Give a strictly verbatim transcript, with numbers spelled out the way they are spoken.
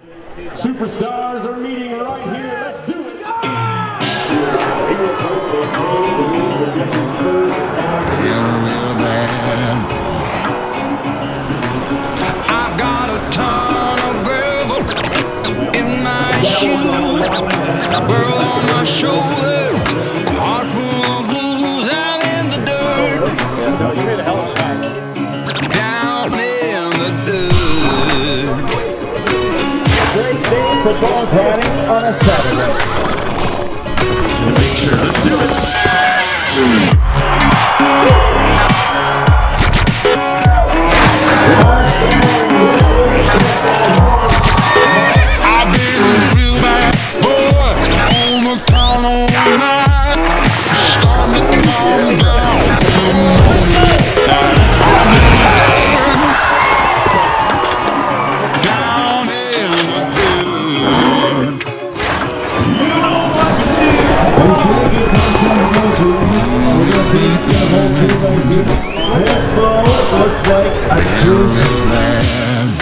Superstars are meeting right here. Let's do it. I've got a ton of gravel in my shoe, girl on my shoulder, heart full of blues. I'm in the dirt, down in the dirt. Great day for ball batting on a Saturday. Make sure to do it. I've been a real bad boy on the town all night. Starting to calm down. Down in the dirt. You know what to do. We're gonna see it's gonna hold two right here. This ball looks like a Jersey man.